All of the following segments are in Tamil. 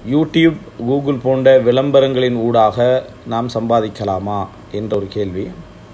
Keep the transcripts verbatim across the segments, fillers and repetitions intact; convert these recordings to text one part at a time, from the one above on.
யூடியூப், கூகுள் போன்ற விளம்பரங்களின் ஊடாக நாம் சம்பாதிக்கலாமா என்ற ஒரு கேள்வி.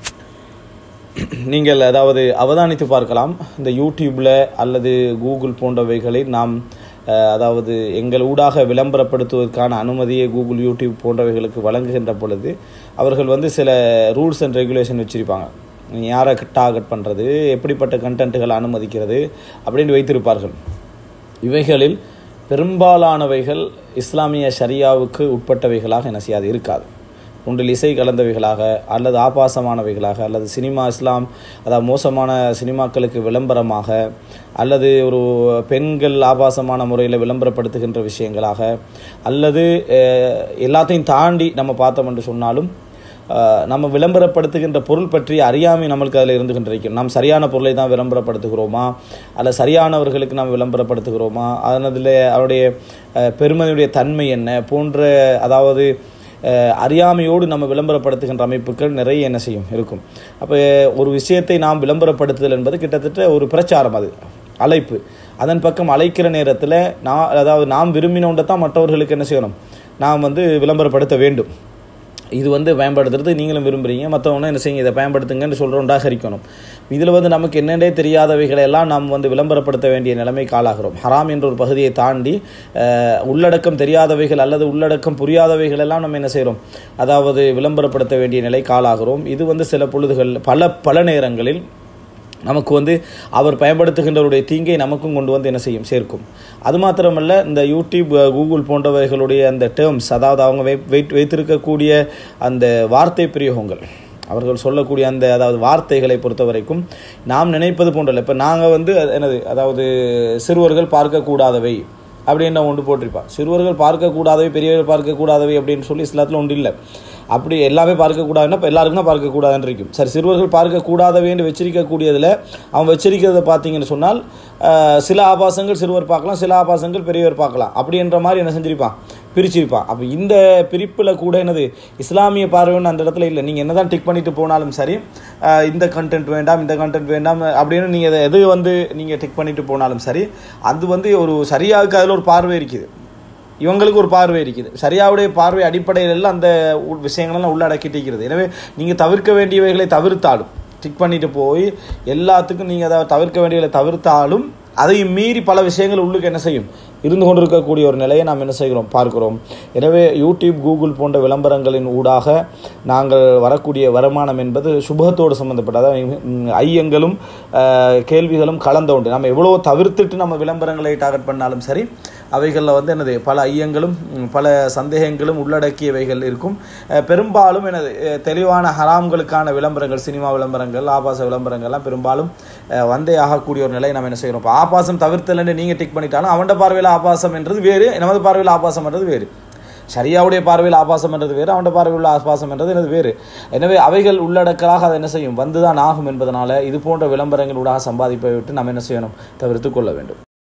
நீங்கள் அதாவது அவதானித்து பார்க்கலாம். இந்த யூடியூப்பில் அல்லது கூகுள் போன்றவைகளை நாம் அதாவது எங்கள் ஊடாக விளம்பரப்படுத்துவதற்கான அனுமதியை கூகுள், யூடியூப் போன்றவைகளுக்கு வழங்குகின்ற பொழுது அவர்கள் வந்து சில ரூல்ஸ் அண்ட் ரெகுலேஷன் வச்சுருப்பாங்க. யாரை டார்கெட் பண்ணுறது, எப்படிப்பட்ட கண்டென்ட்டுகளை அனுமதிக்கிறது அப்படின்னு வைத்திருப்பார்கள். இவைகளில் பெரும்பாலானவைகள் இஸ்லாமிய ஷரியாவுக்கு உட்பட்டவைகளாக என்ன செய்யாது இருக்காது. ஒன்றில் இசை கலந்தவைகளாக அல்லது ஆபாசமானவைகளாக அல்லது சினிமா இஸ்லாம் அதாவது மோசமான சினிமாக்களுக்கு விளம்பரமாக அல்லது ஒரு பெண்கள் ஆபாசமான முறையில் விளம்பரப்படுத்துகின்ற விஷயங்களாக அல்லது எல்லாத்தையும் தாண்டி நம்ம பார்த்தோம் என்று சொன்னாலும் நம்ம விளம்பரப்படுத்துகின்ற பொருள் பற்றி அறியாமை நம்மளுக்கு அதில் இருந்துகின்றிருக்கும். நாம் சரியான பொருளை தான் விளம்பரப்படுத்துகிறோமா அல்ல சரியானவர்களுக்கு நாம் விளம்பரப்படுத்துகிறோமா, அதில் அவருடைய பெருமதியுடைய தன்மை என்ன போன்ற அதாவது அறியாமையோடு நம்ம விளம்பரப்படுத்துகின்ற அமைப்புகள் நிறைய என்ன செய்யும் இருக்கும். அப்போ ஒரு விஷயத்தை நாம் விளம்பரப்படுத்துதல் என்பது கிட்டத்தட்ட ஒரு பிரச்சாரம், அது அழைப்பு. அதன் பக்கம் அழைக்கிற நேரத்தில் நான் அதாவது நாம் விரும்பினோன்றை தான் மற்றவர்களுக்கு என்ன செய்யணும், நாம் வந்து விளம்பரப்படுத்த வேண்டும். இது வந்து பயன்படுத்துறது நீங்களும் விரும்புகிறீங்க, மற்றவங்க என்ன செய்யுங்க இதை பயன்படுத்துங்கன்னு சொல்கிற உண்டாகரிக்கணும். இதில் வந்து நமக்கு என்னென்னே தெரியாதவைகளை எல்லாம் நாம் வந்து விளம்பரப்படுத்த வேண்டிய நிலைமை காலாகிறோம். ஹராம் என்ற ஒரு பகுதியை தாண்டி உள்ளடக்கம் தெரியாதவைகள் அல்லது உள்ளடக்கம் புரியாதவைகள் எல்லாம் நம்ம என்ன செய்கிறோம், அதாவது விளம்பரப்படுத்த வேண்டிய நிலை காலாகிறோம். இது வந்து சில பொழுதுகள் பல பல நேரங்களில் நமக்கு வந்து அவர் பயன்படுத்துகின்றவருடைய தீங்கை நமக்கும் கொண்டு வந்து என்ன செய்யும் சேர்க்கும். அது மாத்திரமல்ல, இந்த யூடியூப், கூகுள் போன்றவைகளுடைய அந்த டேர்ம்ஸ், அதாவது அவங்க வை வைத்திருக்கக்கூடிய அந்த வார்த்தை பிரயோகங்கள், அவர்கள் சொல்லக்கூடிய அந்த அதாவது வார்த்தைகளை பொறுத்த வரைக்கும் நாம் நினைப்பது போன்றல. இப்போ நாங்கள் வந்து என்னது அதாவது சிறுவர்கள் பார்க்கக்கூடாதவை அப்படின்னு ஒன்று போட்டிருப்பான். சிறுவர்கள் பார்க்கக்கூடாதவை, பெரியவர்கள் பார்க்கக்கூடாதவை அப்படின்னு சொல்லி இஸ்லாத்தில் ஒன்று இல்லை. அப்படி எல்லாமே பார்க்கக்கூடாதுன்னா இப்போ எல்லாருக்கும் தான் பார்க்கக்கூடாதுன்னு இருக்கும். சரி, சிறுவர்கள் பார்க்கக்கூடாதவைன்னு வச்சிருக்கக்கூடியதில் அவன் வச்சிருக்கிறத பார்த்தீங்கன்னு சொன்னால் சில ஆபாசங்கள் சிறுவர் பார்க்கலாம், சில ஆபாசங்கள் பெரியவர் பார்க்கலாம் அப்படின்ற மாதிரி என்ன செஞ்சிருப்பான், பிரிச்சிருப்பான். அப்போ இந்த பிரிப்பில் கூட என்னது இஸ்லாமிய பார்வைன்னு அந்த இடத்துல இல்லை. நீங்கள் என்ன தான் டிக் பண்ணிட்டு போனாலும் சரி, இந்த கண்டென்ட் வேண்டாம் இந்த கண்டென்ட் வேண்டாம் அப்படின்னு நீங்கள் எது வந்து நீங்கள் டிக் பண்ணிட்டு போனாலும் சரி, அது வந்து ஒரு சரியாவுக்கு அதில் ஒரு பார்வை இருக்குது, இவங்களுக்கு ஒரு பார்வை இருக்குது. சரியாவுடைய பார்வை அடிப்படையில் எல்லாம் அந்த விஷயங்களெல்லாம் உள்ளடக்கிட்டு இருக்கிறது. எனவே நீங்கள் தவிர்க்க வேண்டியவைகளை தவிர்த்தாலும், டிக் பண்ணிட்டு போய் எல்லாத்துக்கும் நீங்கள் அதை தவிர்க்க வேண்டியவை தவிர்த்தாலும் அதையும் மீறி பல விஷயங்கள் உள்ளுக்கு என்ன செய்யும் இருந்து கொண்டிருக்கக்கூடிய ஒரு நிலையை நாம் என்ன செய்கிறோம் பார்க்கிறோம். எனவே யூடியூப், கூகுள் போன்ற விளம்பரங்களின் ஊடாக நாங்கள் வரக்கூடிய வருமானம் என்பது சுபகத்தோடு சம்மந்தப்பட்ட, அதாவது ஐயங்களும் கேள்விகளும் கலந்த உண்டு. நம்ம எவ்வளோ தவிர்த்துட்டு நம்ம விளம்பரங்களை டார்கெட் பண்ணாலும் சரி, அவைகளில் வந்து என்னது பல ஐயங்களும் பல சந்தேகங்களும் உள்ளடக்கியவைகள் இருக்கும். பெரும்பாலும் எனது தெளிவான ஹராம்களுக்கான விளம்பரங்கள், சினிமா விளம்பரங்கள், ஆபாச விளம்பரங்கள்லாம் பெரும்பாலும் வந்தே ஆகக்கூடிய ஒரு நிலையை நம்ம என்ன செய்கிறோம். இப்போ ஆபாசம் தவிர்த்தலன்னு நீங்கள் டிக் பண்ணிட்டாலும் அவன்ட பார்வையில் ஆபாசம் என்றது வேறு, நமது பார்வையில் ஆபாசம் என்றது வேறு. சரியாவுடைய பார்வையில் ஆபாசம் என்றது வேறு, அவனுடைய பார்வையில் உள்ள ஆபாசம் என்றது எனது வேறு. எனவே அவைகள் உள்ளடக்கலாக அதை என்ன செய்யும் வந்துதான் ஆகும் என்பதனால இது போன்ற விளம்பரங்களூடாக சம்பாதிப்பை விட்டு நம்ம என்ன செய்யணும், தவிர்த்து கொள்ள வேண்டும்.